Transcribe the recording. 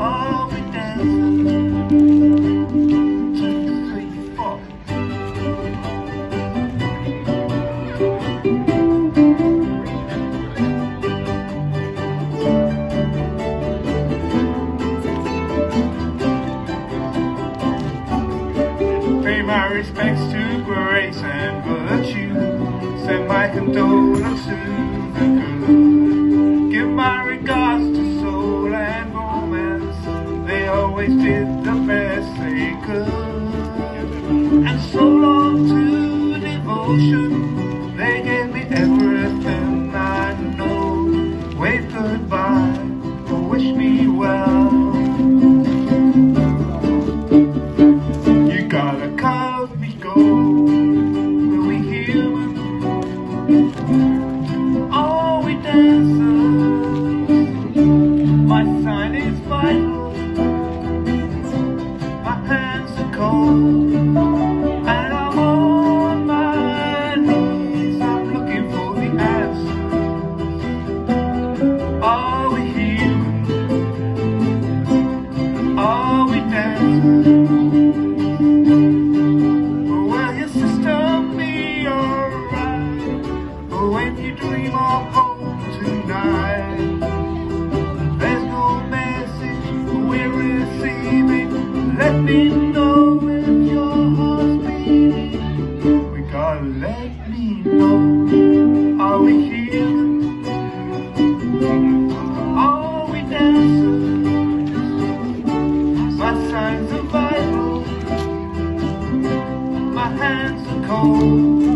Are we dancing? 2, 3, 4. Pay my respects to grace and virtue. Send my condolences to the good. Give my regards to soul and romance. They always did the best they could. And so long to devotion. They gave me everything I know. Wave goodbye or wish me well. You gotta cut me gold. Will we human? Are we dancers? My sign is vital. My hands are cold, and I'm on my knees. I'm looking for the answers. Are we human? Are we dancers? Will your sister be alright when you dream of home tonight? There's no message we're receiving. Let me know if your heart's beating. We gotta let me know. Are we human? Are we dancers? My signs are vital. My hands are cold.